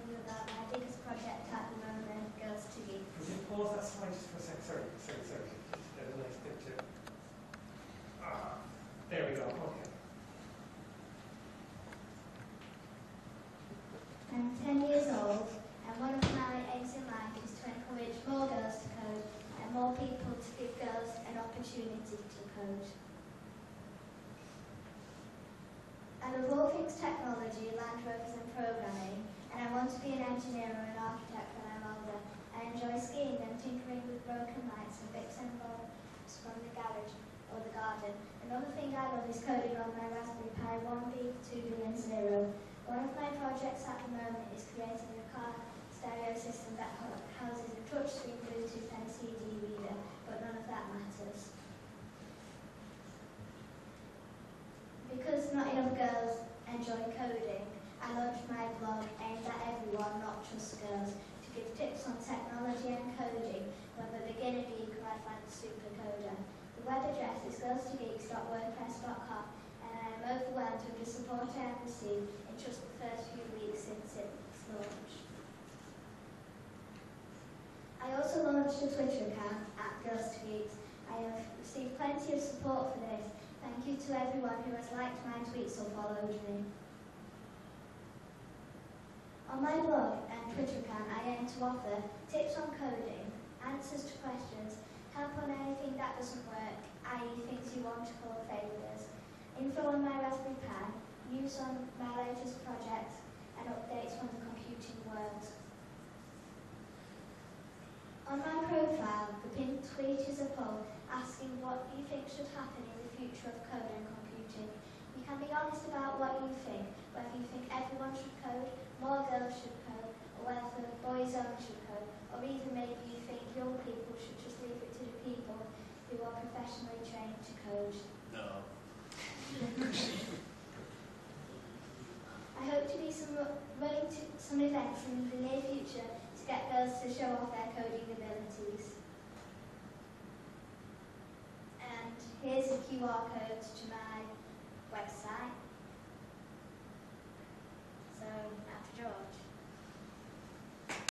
you about my biggest project at the moment, Girls to Geeks. Could you pause that slide just for a sec? Sorry. There's a nice picture. There we go. Okay. I'm 10 years old, and one of my aims in life is to encourage more girls to code and more people to give girls an opportunity to code. I love all things technology, Land Rovers and programming, and I want to be an engineer or an architect when I'm older. I enjoy skiing and tinkering with broken lights and fixing bulbs from the garage or the garden. Another thing I love is coding on my Raspberry Pi 1B, 2B and 0. One of my projects at the moment is creating a car stereo system that houses a touchscreen, Bluetooth and a CD reader, but none of that matters. Because not enough girls enjoy coding, I launched my blog aimed at everyone, not just girls, to give tips on technology and coding, whether beginner, geek or advanced supercoder. The web address is girlstogeeks.wordpress.com, and I am overwhelmed with the support I have received in just the first few weeks since its launch. I also launched a Twitter account at Girls to Geeks. I have received plenty of support for this. Thank you to everyone who has liked my tweets or followed me. On my blog and Twitter account, I aim to offer tips on coding, answers to questions, help on anything that doesn't work, i.e. things you want to call failures, info on my Raspberry Pi, news on my latest projects, and updates from the computing world. On my profile, the pinned tweet is a poll asking what you think should happen in the future of code and computing. You can be honest about what you think, whether you think everyone should code, more girls should code, or whether boys only should code, or even maybe you think young people should just leave it to the people who are professionally trained to code. No. I hope to be running to some events in the near future to get girls to show off their coding abilities. And here's a QR code to my website. So, after George.